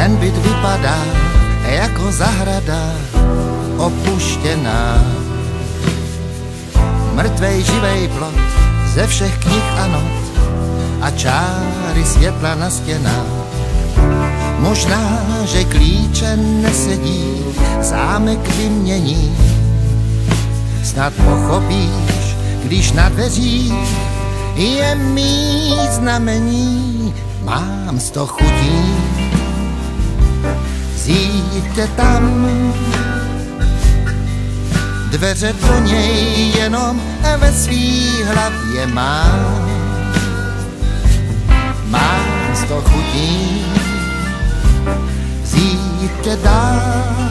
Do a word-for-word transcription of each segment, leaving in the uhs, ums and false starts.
Ten byt vypadá jako zahrada opuštěná. Mrtvej živej plot ze všech knih a not a čáry světla na stěnách. Možná, že klíče nesedí, zámek vymění. Snad pochopíš, když na dveřích je mý znamení. Mám sto chutí vzít tě tam, dveře do něj jenom ve svý hlavě mám. Mám sto chutí vzít tě dál,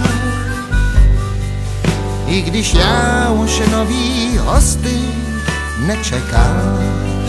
i když já už nový hosty nečekám.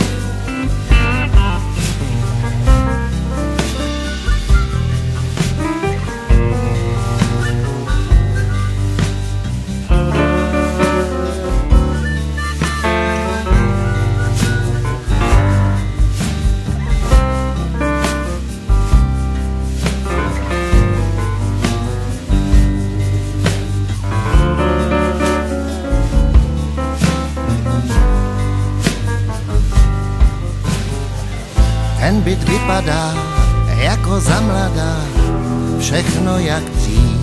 Ten byt vypadá jako za mladá, všechno jak dřív.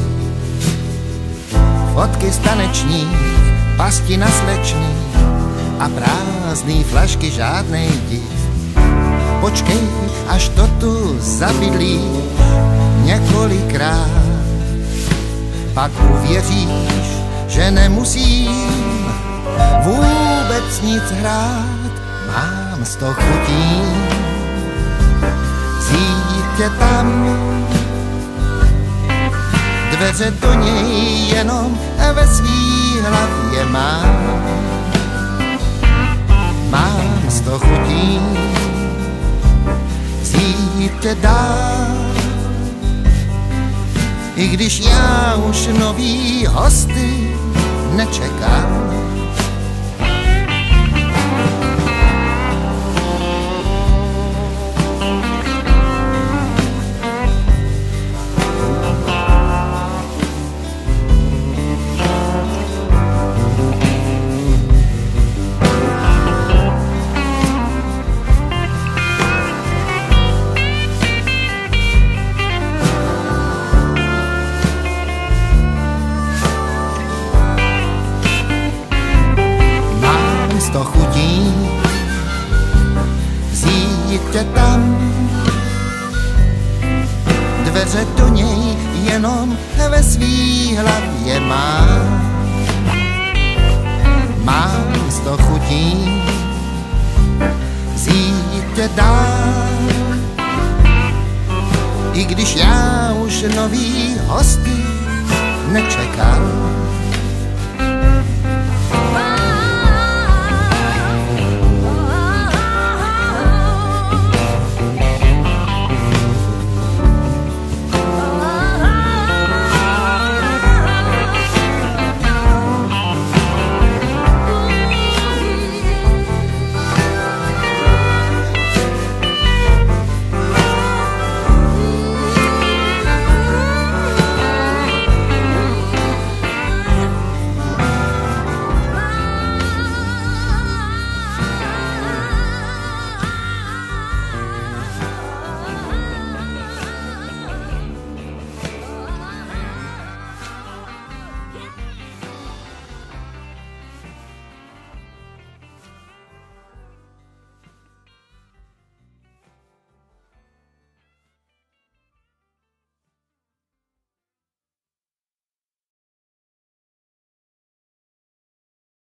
Fotky z tanečních, pasti na slečný a prázdný flašky žádnej div. Počkej, až to tu zabydlí několikrát, pak uvěříš, že nemusím vůbec nic hrát. Mám sto chutí vzít tě tam, dveře do něj jenom ve svý hlavě mám. Mám sto chutí vzít tě dál, i když já už nový hosty nečekám. Sto chutí vzít tě tam, dveře do něj jenom ve svý hlavě mám. Mám sto chutí vzít tě dál, i když já už nový hosty nečekám.